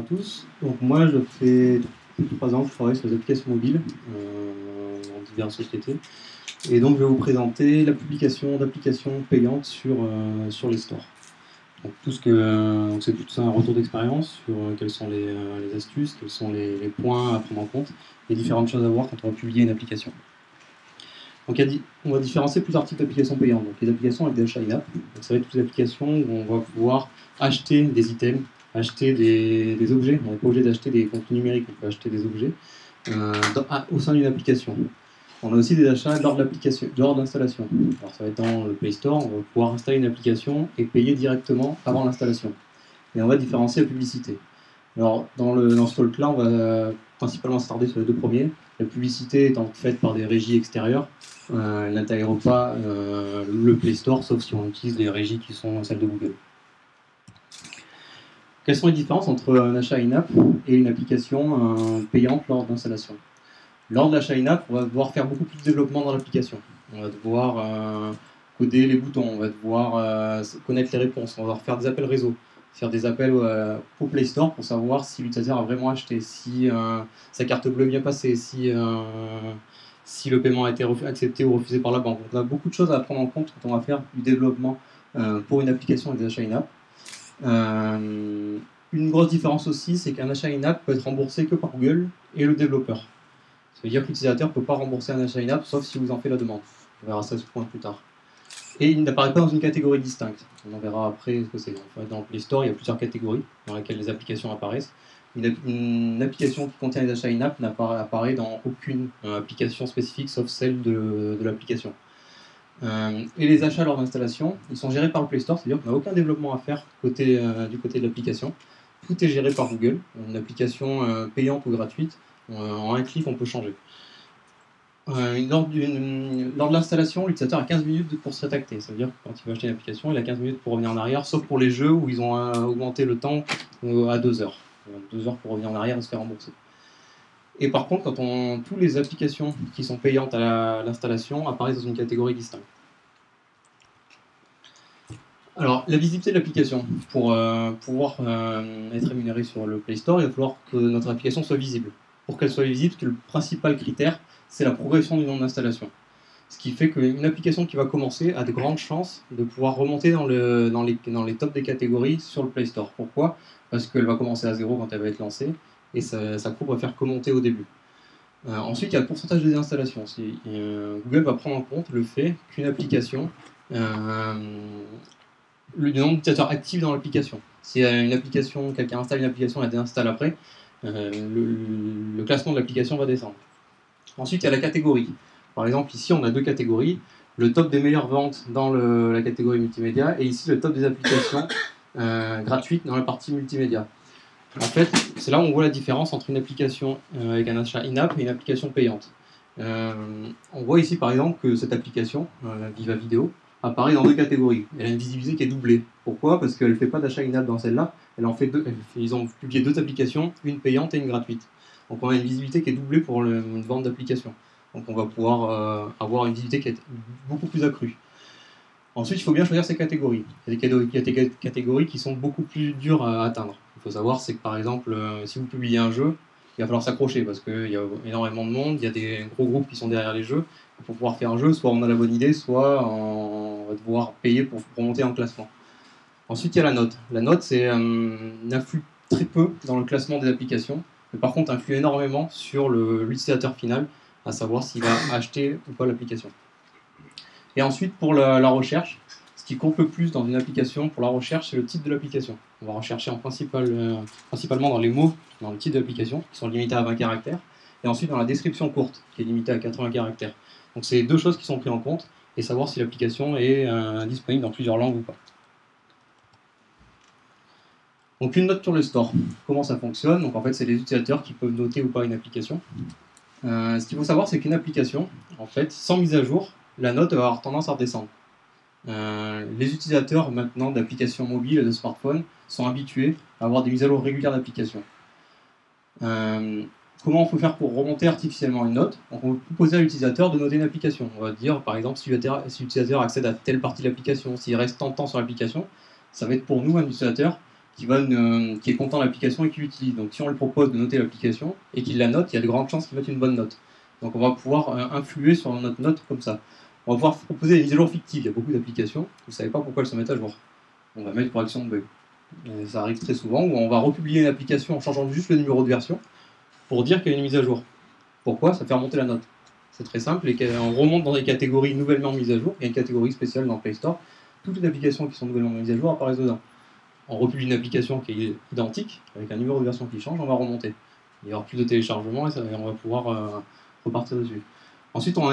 tous. Donc moi, je fais plus de 3 ans que je travaille sur les applications mobiles dans diverses sociétés. Et donc je vais vous présenter la publication d'applications payantes sur les stores. Donc c'est tout un retour d'expérience sur quelles sont les astuces, quels sont les points à prendre en compte, les différentes choses à voir quand on va publier une application. Donc on va différencier plusieurs types d'applications payantes. Donc les applications avec des achats in-app, donc ça va être toutes les applications où on va pouvoir acheter des items, acheter des objets. On n'est pas obligé d'acheter des contenus numériques, on peut acheter des objets au sein d'une application. On a aussi des achats lors de l'installation. Alors ça va être dans le Play Store, on va pouvoir installer une application et payer directement avant l'installation. Et on va différencier la publicité. Alors dans ce talk-là, on va principalement s'attarder sur les deux premiers. La publicité étant faite par des régies extérieures, elle n'intègre pas le Play Store, sauf si on utilise les régies qui sont celles de Google. Quelles sont les différences entre un achat in-app et une application payante lors d'installation? Lors de l'achat in-app, on va devoir faire beaucoup plus de développement dans l'application. On va devoir coder les boutons, on va devoir connaître les réponses, on va devoir faire des appels réseau, faire des appels au Play Store pour savoir si l'utilisateur a vraiment acheté, si sa carte bleue est bien passée, si le paiement a été accepté ou refusé par la banque. Donc, on a beaucoup de choses à prendre en compte quand on va faire du développement pour une application et des achats in-app. Une grosse différence aussi, c'est qu'un achat in-app peut être remboursé que par Google et le développeur. Ça veut dire que l'utilisateur ne peut pas rembourser un achat in-app sauf si vous en faites la demande. On verra ça ce point plus tard. Et il n'apparaît pas dans une catégorie distincte. On en verra après ce que c'est. Dans Play Store, il y a plusieurs catégories dans lesquelles les applications apparaissent. Une application qui contient les achats in-app n'apparaît dans aucune application spécifique sauf celle de l'application. Et les achats lors d'installation, ils sont gérés par le Play Store, c'est-à-dire qu'on n'a aucun développement à faire du côté de l'application. Tout est géré par Google. Une application payante ou gratuite, en un clic, on peut changer. Lors de l'installation, l'utilisateur a 15 minutes pour se rétracter. Ça veut dire que quand il va acheter une application, il a 15 minutes pour revenir en arrière, sauf pour les jeux où ils ont augmenté le temps à 2 heures. 2 heures pour revenir en arrière et se faire rembourser. Et par contre, toutes les applications qui sont payantes à l'installation apparaissent dans une catégorie distincte. Alors, la visibilité de l'application. Pour pouvoir être rémunéré sur le Play Store, il va falloir que notre application soit visible. Pour qu'elle soit visible, le principal critère, c'est la progression du nombre d'installations. Ce qui fait qu'une application qui va commencer a de grandes chances de pouvoir remonter dans les tops des catégories sur le Play Store. Pourquoi? Parce qu'elle va commencer à 0 quand elle va être lancée, et sa courbe va faire que monter au début. Ensuite, il y a le pourcentage de désinstallation. Google va prendre en compte le fait qu'une application, le nombre d'utilisateurs actifs dans l'application. Si une application, quelqu'un installe une application et la déinstalle après, le classement de l'application va descendre. Ensuite, il y a la catégorie. Par exemple, ici, on a deux catégories. Le top des meilleures ventes dans la catégorie multimédia, et ici, le top des applications gratuites dans la partie multimédia. En fait, c'est là où on voit la différence entre une application avec un achat in-app et une application payante. On voit ici, par exemple, que cette application, Viva Video, apparaît dans deux catégories. Elle a une visibilité qui est doublée. Pourquoi? Parce qu'elle ne fait pas d'achat in-app dans celle-là. Ils ont publié deux applications, une payante et une gratuite. Donc on a une visibilité qui est doublée pour une vente d'application. Donc on va pouvoir avoir une visibilité qui est beaucoup plus accrue. Ensuite, il faut bien choisir ces catégories. Il y a des catégories qui sont beaucoup plus dures à atteindre. Il faut savoir, c'est que par exemple, si vous publiez un jeu, il va falloir s'accrocher parce qu'il y a énormément de monde, il y a des gros groupes qui sont derrière les jeux. Pour pouvoir faire un jeu, soit on a la bonne idée, soit on va devoir payer pour monter en classement. Ensuite, il y a la note. La note, n'influe très peu dans le classement des applications, mais par contre, influe énormément sur l'utilisateur final, à savoir s'il va acheter ou pas l'application. Et ensuite, pour la recherche, ce qui compte le plus dans une application pour la recherche, c'est le titre de l'application. On va rechercher principalement dans les mots, dans le titre de l'application, qui sont limités à 20 caractères, et ensuite dans la description courte, qui est limitée à 80 caractères. Donc c'est deux choses qui sont prises en compte, et savoir si l'application est disponible dans plusieurs langues ou pas. Donc une note sur le store. Comment ça fonctionne? Donc en fait, c'est les utilisateurs qui peuvent noter ou pas une application. Ce qu'il faut savoir, c'est qu'une application, en fait, sans mise à jour, la note va avoir tendance à redescendre. Les utilisateurs maintenant d'applications mobiles et de smartphones sont habitués à avoir des mises à jour régulières d'applications. Comment on peut faire pour remonter artificiellement une note? Donc on va proposer à l'utilisateur de noter une application. On va dire par exemple si l'utilisateur accède à telle partie de l'application, s'il reste tant de temps sur l'application, ça va être pour nous un utilisateur qui est content de l'application et qui l'utilise. Donc si on lui propose de noter l'application et qu'il la note, il y a de grandes chances qu'il mette une bonne note. Donc on va pouvoir influer sur notre note comme ça. On va pouvoir proposer des mises à jour fictives. Il y a beaucoup d'applications, vous ne savez pas pourquoi elles se mettent à jour. On va mettre correction de bug. Et ça arrive très souvent où on va republier une application en changeant juste le numéro de version pour dire qu'il y a une mise à jour. Pourquoi? Ça fait remonter la note. C'est très simple, on remonte dans des catégories nouvellement mises à jour, il y a une catégorie spéciale dans Play Store, toutes les applications qui sont nouvellement mises à jour apparaissent dedans. On republie une application qui est identique, avec un numéro de version qui change, on va remonter. Il va y avoir plus de téléchargement et on va pouvoir repartir dessus. Ensuite, on a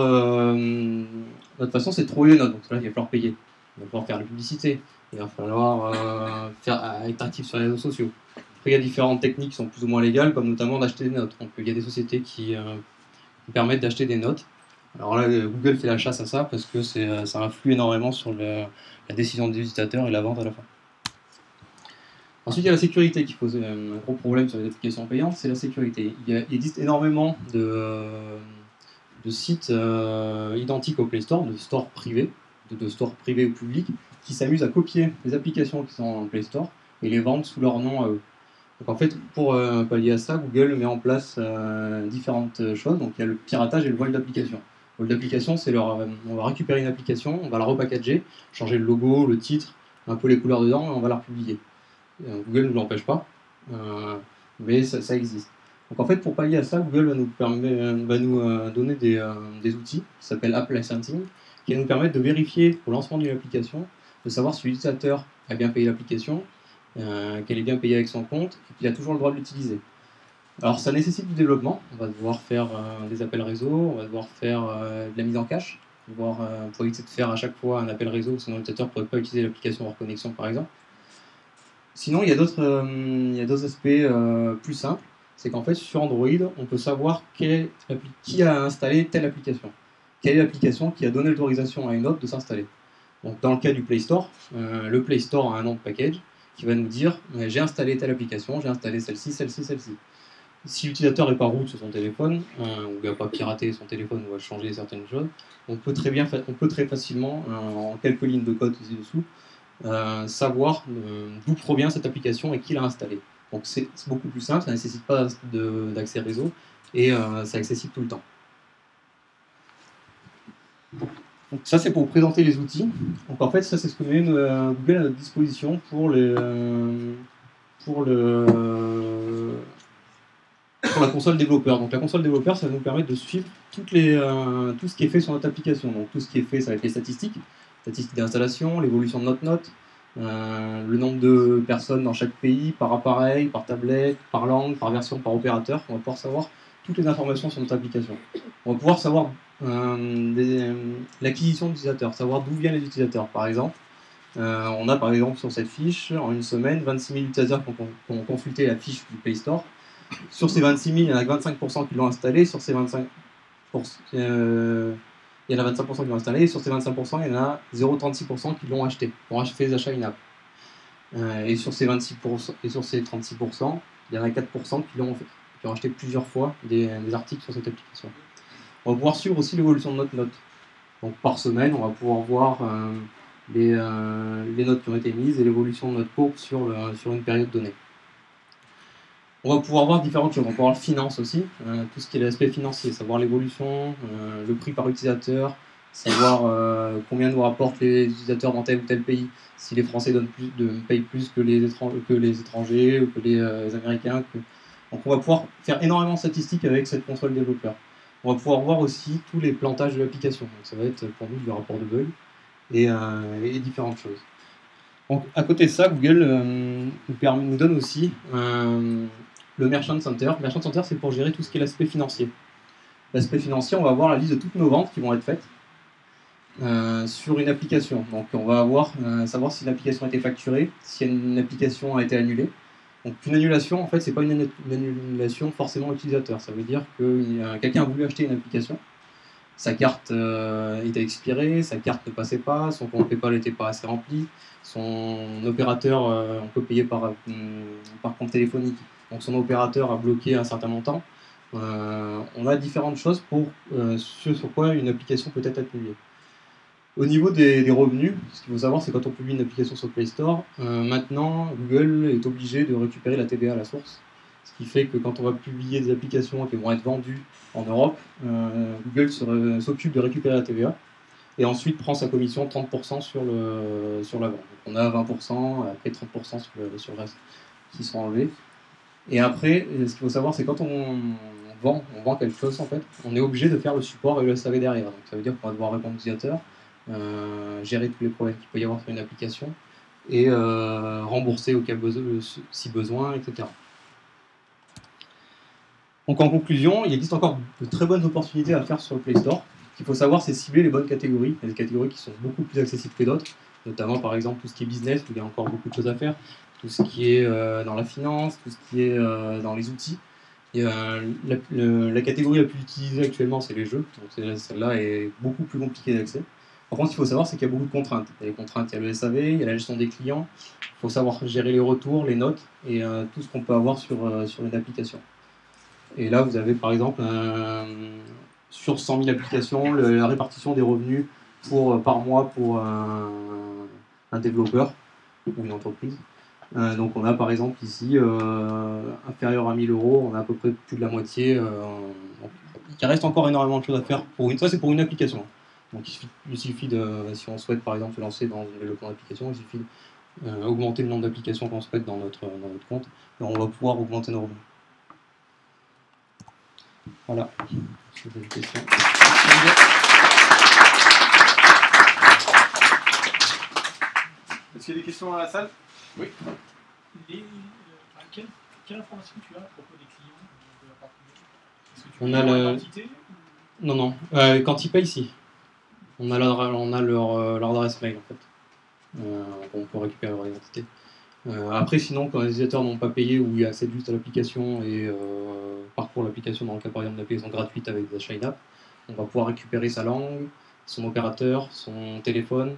notre façon, c'est de trouver les notes. Donc là, il va falloir payer. Il va falloir faire la publicité. Il va falloir être actif sur les réseaux sociaux. Après, il y a différentes techniques qui sont plus ou moins légales, comme notamment d'acheter des notes. Donc, il y a des sociétés qui permettent d'acheter des notes. Alors là, Google fait la chasse à ça parce que ça influe énormément sur la décision des utilisateurs et la vente à la fin. Ensuite, il y a la sécurité qui pose un gros problème sur les applications payantes, c'est la sécurité. Il existe énormément de sites identiques au Play Store, de stores privés ou publics, qui s'amusent à copier les applications qui sont en Play Store et les vendre sous leur nom à eux. Donc en fait, pour pallier à ça, Google met en place différentes choses. Donc il y a le piratage et le vol d'application. Le vol d'application, c'est on va récupérer une application, on va la repackager, changer le logo, le titre, un peu les couleurs dedans, et on va la republier. Google ne nous l'empêche pas, mais ça existe. Donc en fait, pour pallier à ça, Google va nous donner des outils qui s'appellent App Licensing, qui nous permettent de vérifier au lancement d'une application, de savoir si l'utilisateur a bien payé l'application, qu'elle est bien payée avec son compte, et qu'il a toujours le droit de l'utiliser. Alors ça nécessite du développement, on va devoir faire des appels réseau, on va devoir faire de la mise en cache, pour éviter de faire à chaque fois un appel réseau, sinon l'utilisateur ne pourrait pas utiliser l'application hors connexion par exemple. Sinon, il y a d'autres aspects plus simples. C'est qu'en fait, sur Android, on peut savoir qui a installé telle application. Quelle est l'application qui a donné l'autorisation à une autre de s'installer. Donc, dans le cas du Play Store, le Play Store a un nom de package qui va nous dire j'ai installé telle application, j'ai installé celle-ci, celle-ci, celle-ci. Si l'utilisateur n'est pas root sur son téléphone, ou il n'a pas piraté son téléphone ou a changé certaines choses, on peut très facilement, en quelques lignes de code ci-dessous, savoir d'où provient cette application et qui l'a installée. Donc c'est beaucoup plus simple, ça ne nécessite pas d'accès réseau et c'est accessible tout le temps. Donc ça c'est pour vous présenter les outils. Donc en fait ça c'est ce que met Google à notre disposition pour la console développeur. Donc la console développeur ça va nous permettre de suivre tout ce qui est fait sur notre application. Donc tout ce qui est fait ça va être les statistiques d'installation, l'évolution de notre note, le nombre de personnes dans chaque pays, par appareil, par tablette, par langue, par version, par opérateur. On va pouvoir savoir toutes les informations sur notre application. On va pouvoir savoir l'acquisition d'utilisateurs, savoir d'où viennent les utilisateurs. Par exemple, on a par exemple sur cette fiche, en une semaine, 26 000 utilisateurs qui ont consulté la fiche du Play Store. Sur ces 26 000, il y en a que 25% qui l'ont installé. Sur ces 25%, il y en a 25% qui l'ont installé, et sur ces 25%, il y en a 0,36% qui l'ont acheté, pour fait des achats in-app. Et sur ces 26%, et sur ces 36%, il y en a 4% qui ont acheté plusieurs fois des articles sur cette application. On va pouvoir suivre aussi l'évolution de notre note. Donc par semaine, on va pouvoir voir les notes qui ont été mises et l'évolution de notre courbe sur une période donnée. On va pouvoir voir différentes choses. On va pouvoir voir finance aussi, tout ce qui est l'aspect financier, savoir l'évolution, le prix par utilisateur, savoir combien nous rapportent les utilisateurs dans tel ou tel pays, si les Français payent plus que les étrangers ou que les Américains. Donc on va pouvoir faire énormément de statistiques avec cette console développeur. On va pouvoir voir aussi tous les plantages de l'application. Donc ça va être pour nous du rapport de bug et différentes choses. Donc, à côté de ça, Google nous donne aussi le Merchant Center. Le Merchant Center, c'est pour gérer tout ce qui est l'aspect financier. L'aspect financier, on va avoir la liste de toutes nos ventes qui vont être faites sur une application. Donc, on va savoir si l'application a été facturée, si une application a été annulée. Donc, une annulation, en fait, c'est pas une annulation forcément utilisateur. Ça veut dire que quelqu'un a voulu acheter une application, sa carte était expirée, sa carte ne passait pas, son compte PayPal n'était pas assez rempli, son opérateur, on peut payer par compte téléphonique, donc son opérateur a bloqué un certain montant. On a différentes choses sur quoi une application peut être annulée. Au niveau des revenus, ce qu'il faut savoir, c'est quand on publie une application sur Play Store, maintenant, Google est obligé de récupérer la TVA à la source. Ce qui fait que quand on va publier des applications qui vont être vendues en Europe, Google s'occupe de récupérer la TVA et ensuite prend sa commission 30% sur la vente. Donc on a 20%, après 30% sur le reste qui sont enlevés. Et après, ce qu'il faut savoir, c'est quand on vend quelque chose, en fait, on est obligé de faire le support et le SAV derrière. Donc ça veut dire qu'on va devoir répondre aux utilisateurs, gérer tous les problèmes qu'il peut y avoir sur une application et rembourser au cas si besoin, etc. Donc en conclusion, il existe encore de très bonnes opportunités à faire sur le Play Store. Ce qu'il faut savoir, c'est cibler les bonnes catégories. Il y a des catégories qui sont beaucoup plus accessibles que d'autres, notamment par exemple tout ce qui est business, où il y a encore beaucoup de choses à faire, tout ce qui est dans la finance, tout ce qui est dans les outils. Et, la catégorie la plus utilisée actuellement, c'est les jeux. Donc celle-là est beaucoup plus compliquée d'accès. Par contre, ce qu'il faut savoir, c'est qu'il y a beaucoup de contraintes. Il y a les contraintes, il y a le SAV, il y a la gestion des clients. Il faut savoir gérer les retours, les notes et tout ce qu'on peut avoir sur une application. Et là, vous avez par exemple sur 100 000 applications la répartition des revenus par mois pour un développeur ou une entreprise. Donc on a par exemple ici inférieur à 1 000 euros, on a à peu près plus de la moitié. Il reste encore énormément de choses à faire. Ça c'est pour une application. Donc il suffit si on souhaite par exemple se lancer dans le développement d'application, il suffit d'augmenter le nombre d'applications qu'on souhaite dans notre compte et on va pouvoir augmenter nos revenus. Voilà. Si vous avez des questions. Est-ce qu'il y a des questions dans la salle? Oui. Quelle information tu as à propos des clients de la part de... Est-ce que tu On a leur identité ou... Non. Quand ils payent, si. On a leur adresse mail, en fait. On peut récupérer leur identité. Après, sinon, quand les utilisateurs n'ont pas payé ou ils accèdent juste à l'application et parcourent l'application dans le cas, par exemple, d'application gratuite avec des achats in-app, on va pouvoir récupérer sa langue, son opérateur, son téléphone,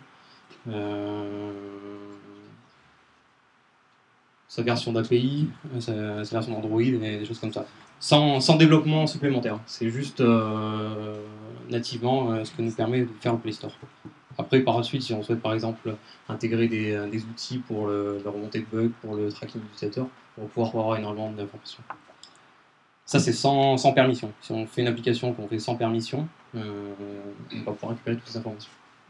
sa version d'API, sa version d'Android et des choses comme ça. Sans développement supplémentaire. C'est juste nativement ce que nous permet de faire le Play Store. Après, par la suite, si on souhaite par exemple intégrer des outils pour la remontée de bugs, pour le tracking de l'utilisateur, on va pouvoir avoir énormément d'informations. Ça, c'est sans permission. Si on fait une application qu'on fait sans permission, on va pouvoir récupérer toutes ces informations.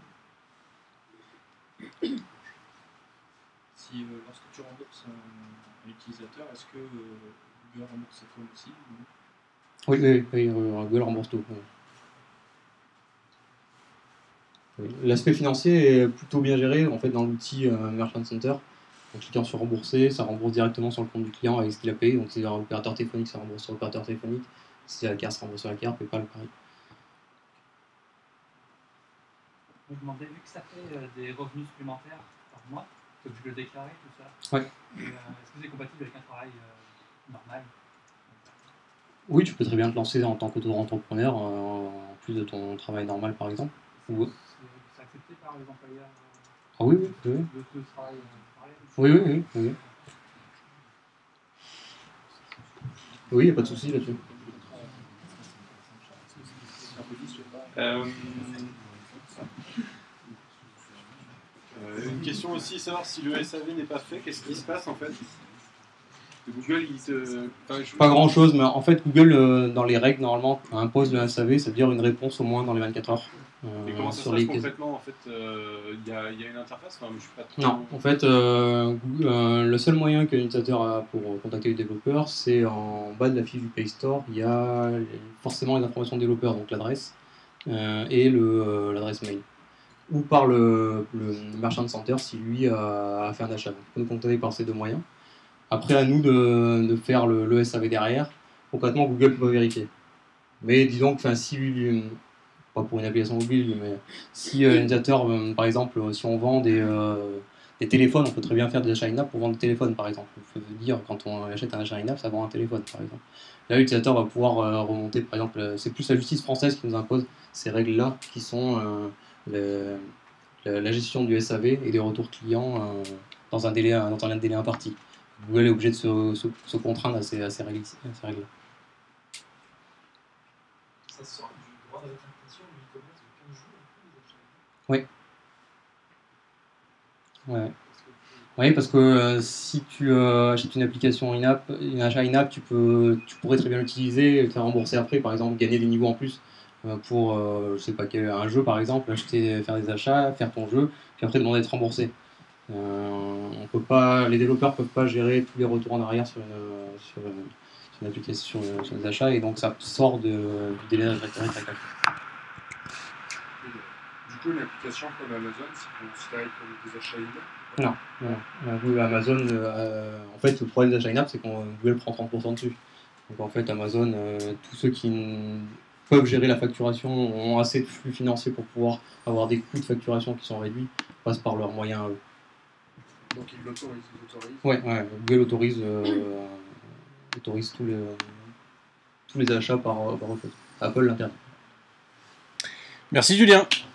Si lorsque tu rembourses un utilisateur, est-ce que Google rembourse cette fois aussi ou... Oui, Google rembourse tout. L'aspect financier est plutôt bien géré en fait dans l'outil Merchant Center. En cliquant sur rembourser, ça rembourse directement sur le compte du client avec ce qu'il a payé. Donc si c'est un opérateur téléphonique, ça rembourse sur l'opérateur téléphonique. Si c'est la carte, ça rembourse sur la carte, PayPal pareil. Je me demandais, vu que ça fait des revenus supplémentaires par mois, que tu le déclarer, tout ça, ouais. Est-ce que c'est compatible avec un travail normal? Oui, tu peux très bien te lancer en tant qu'auto-entrepreneur en plus de ton travail normal par exemple. C'est accepté par les employeurs Ah oui. de travail pareil? Oui. Oui, il n'y a pas de souci là-dessus. Une question aussi, savoir si le SAV n'est pas fait, qu'est-ce qui se passe en fait? Google, il te... Pas grand chose, mais en fait, Google, dans les règles, normalement, impose le SAV, c'est-à-dire une réponse au moins dans les 24 heures. Et comment ça se passe concrètement en fait? Il y a une interface? Enfin, je suis pas trop... Non, en fait, le seul moyen que l'utilisateur a pour contacter le développeur, c'est en bas de la fiche du Play Store, il y a forcément les informations du développeur, donc l'adresse et l'adresse mail. Ou par le Merchant Center si lui a fait un achat. Donc, on peut nous contacter par ces deux moyens. Après, à nous de faire le SAV derrière. Concrètement, Google peut vérifier. Mais disons que si, pas pour une application mobile, mais si l'utilisateur, par exemple, si on vend des téléphones, on peut très bien faire des achats in-app pour vendre des téléphones, par exemple. On peut dire, quand on achète un achat in-app, ça vend un téléphone, par exemple. Là, l'utilisateur va pouvoir remonter, par exemple, c'est plus la justice française qui nous impose ces règles-là, qui sont la gestion du SAV et des retours clients dans un délai imparti. Google est obligé de se contraindre à ces règles. Ça sort du droit d'adaptation du e-commerce de 15 jours. Ouais. Oui, parce que si tu achètes une application in-app, un achat in-app, tu pourrais très bien l'utiliser et te faire rembourser après, par exemple, gagner des niveaux en plus pour, je sais pas, un jeu par exemple, faire des achats, faire ton jeu, puis après demander d'être remboursé. On peut pas, les développeurs peuvent pas gérer tous les retours en arrière sur une application, sur des achats, et donc ça sort du délai de rétractation. Du coup, une application comme Amazon, c'est considéré comme des achats in-app? Non. Amazon, en fait, le problème des achats in-app, c'est qu'on Google prend 30% dessus. Donc en fait, Amazon, tous ceux qui peuvent gérer la facturation ont assez de flux financiers pour pouvoir avoir des coûts de facturation qui sont réduits, passent par leurs moyens à eux. Donc ils l'autorisent, Ouais, Google autorise tous les achats par eux. Apple l'interdit. Merci Julien.